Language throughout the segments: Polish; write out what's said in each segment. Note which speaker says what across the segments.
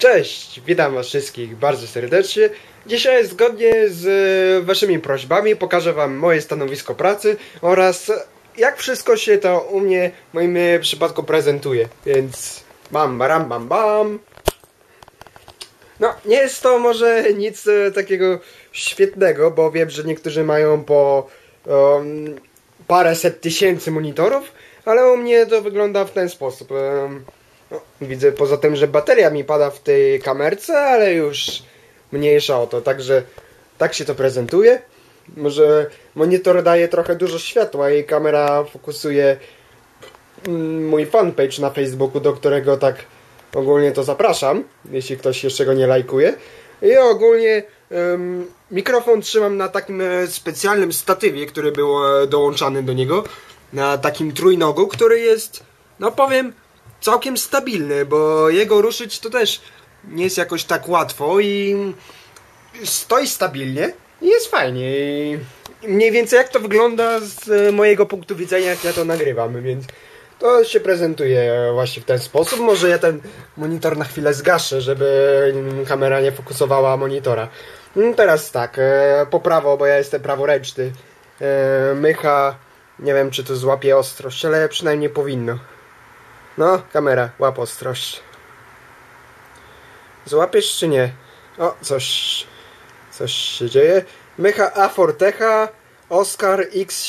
Speaker 1: Cześć, witam was wszystkich bardzo serdecznie. Dzisiaj zgodnie z waszymi prośbami pokażę wam moje stanowisko pracy oraz jak wszystko się to u mnie w moim przypadku prezentuje. Więc bam, baram, bam, bam. No, nie jest to może nic takiego świetnego, bo wiem, że niektórzy mają po paręset tysięcy monitorów, ale u mnie to wygląda w ten sposób. No, widzę poza tym, że bateria mi pada w tej kamerce, ale już mniejsza o to, także tak się to prezentuje. Może monitor daje trochę dużo światła i kamera fokusuje mój fanpage na Facebooku, do którego tak ogólnie to zapraszam, jeśli ktoś jeszcze go nie lajkuje. I ogólnie mikrofon trzymam na takim specjalnym statywie, który był dołączany do niego, na takim trójnogu, który jest, no powiem, całkiem stabilny, bo jego ruszyć to też nie jest jakoś tak łatwo i stoi stabilnie i jest fajnie. I mniej więcej jak to wygląda z mojego punktu widzenia, jak ja to nagrywam, więc to się prezentuje właśnie w ten sposób. Może ja ten monitor na chwilę zgaszę, żeby kamera nie fokusowała monitora. Teraz tak, po prawo, bo ja jestem praworęczny. Mycha, nie wiem czy to złapie ostrość, ale przynajmniej powinno. No, kamera, łap ostrość. Złapiesz czy nie? O, coś się dzieje. Mycha A Fortecha Oscar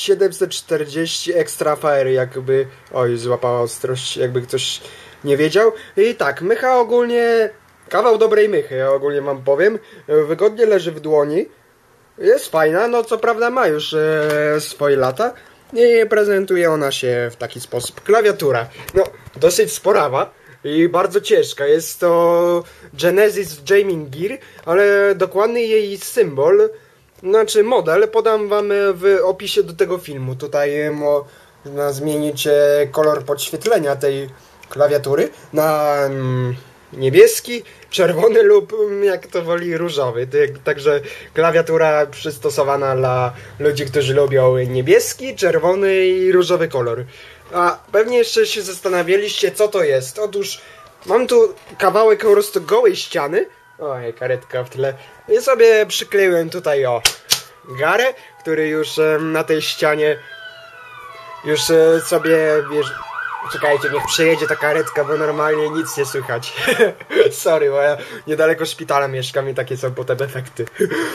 Speaker 1: X740 Extra Fire, jakby... Oj, złapała ostrość, jakby ktoś nie wiedział. I tak, mycha ogólnie... Kawał dobrej mychy, ja ogólnie wam powiem. Wygodnie leży w dłoni. Jest fajna, no co prawda ma już swoje lata. I prezentuje ona się w taki sposób. Klawiatura, no dosyć sporawa i bardzo ciężka. Jest to Genesis Gaming Gear, ale dokładny jej symbol, znaczy model, podam wam w opisie do tego filmu. Tutaj można zmienić kolor podświetlenia tej klawiatury na niebieski, czerwony lub jak to woli różowy. Także klawiatura przystosowana dla ludzi, którzy lubią niebieski, czerwony i różowy kolor. A pewnie jeszcze się zastanawialiście, co to jest. Otóż mam tu kawałek po prostu gołej ściany. Oj, karetka w tle. I sobie przykleiłem tutaj garę, który już na tej ścianie już sobie, wiesz... Czekajcie, niech przejedzie ta karetka, bo normalnie nic nie słychać. Sorry, bo ja niedaleko szpitala mieszkam i takie są potem efekty.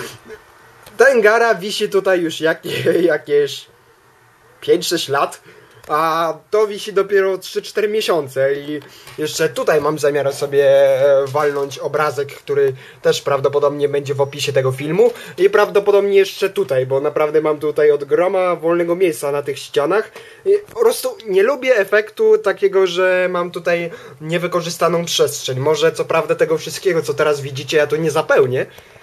Speaker 1: Ten gara wisi tutaj już jakieś 5-6 lat, a to wisi dopiero 3-4 miesiące i jeszcze tutaj mam zamiar sobie walnąć obrazek, który też prawdopodobnie będzie w opisie tego filmu i prawdopodobnie jeszcze tutaj, bo naprawdę mam tutaj od groma wolnego miejsca na tych ścianach i po prostu nie lubię efektu takiego, że mam tutaj niewykorzystaną przestrzeń. Może co prawda tego wszystkiego, co teraz widzicie, ja tu nie zapełnię,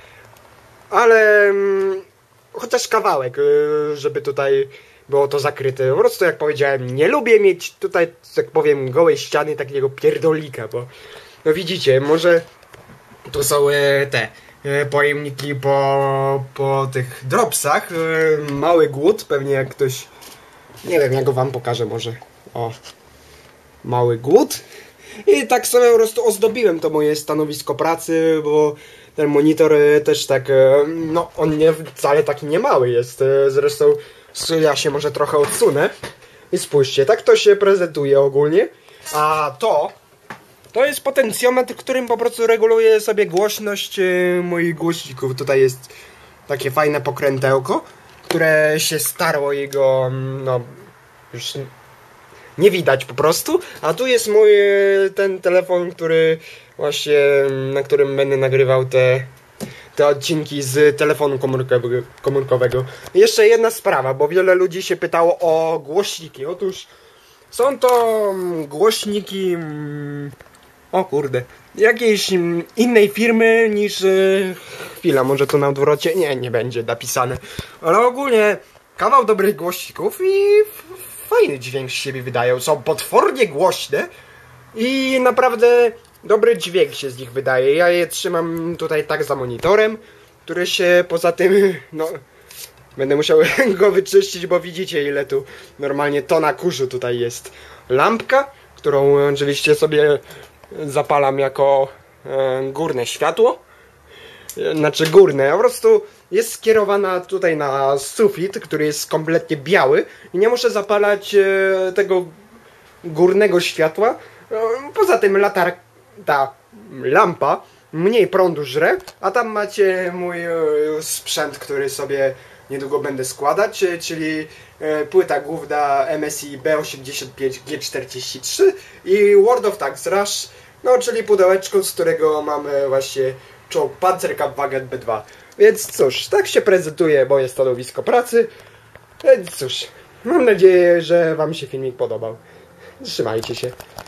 Speaker 1: ale chociaż kawałek, żeby tutaj było to zakryte. Po prostu jak powiedziałem, nie lubię mieć tutaj, tak powiem, gołej ściany, takiego pierdolika, bo no widzicie, może tu są te pojemniki po tych dropsach. Mały głód, pewnie jak ktoś, nie wiem, ja go wam pokażę może. O, mały głód. I tak sobie po prostu ozdobiłem to moje stanowisko pracy, bo ten monitor też tak, no on nie wcale taki nie mały jest. Zresztą ja się może trochę odsunę. I spójrzcie, tak to się prezentuje ogólnie. A to jest potencjometr, którym po prostu reguluję sobie głośność moich głośników. Tutaj jest takie fajne pokrętełko, które się starło jego, no już nie widać po prostu. A tu jest mój ten telefon, który właśnie, na którym będę nagrywał te odcinki z telefonu komórkowego. I jeszcze jedna sprawa, bo wiele ludzi się pytało o głośniki. Otóż są to głośniki, o kurde, jakiejś innej firmy niż, chwila, może to na odwrocie, nie będzie napisane, ale ogólnie kawał dobrych głośników i fajny dźwięk z siebie wydają. Są potwornie głośne i naprawdę dobry dźwięk się z nich wydaje. Ja je trzymam tutaj tak za monitorem, który się poza tym, no będę musiał go wyczyścić, bo widzicie ile tu normalnie tona kurzu tutaj jest. Lampka, którą oczywiście sobie zapalam jako górne światło. Znaczy górne, po prostu jest skierowana tutaj na sufit, który jest kompletnie biały i nie muszę zapalać tego górnego światła. Poza tym ta lampa mniej prądu żre, a tam macie mój sprzęt, który sobie niedługo będę składać, czyli płyta główna MSI B85G43 i World of Tanks Rush, no czyli pudełeczko, z którego mamy właśnie czołg Panzerkampfwagen B2. Więc cóż, tak się prezentuje moje stanowisko pracy. Więc cóż, mam nadzieję, że wam się filmik podobał. Trzymajcie się.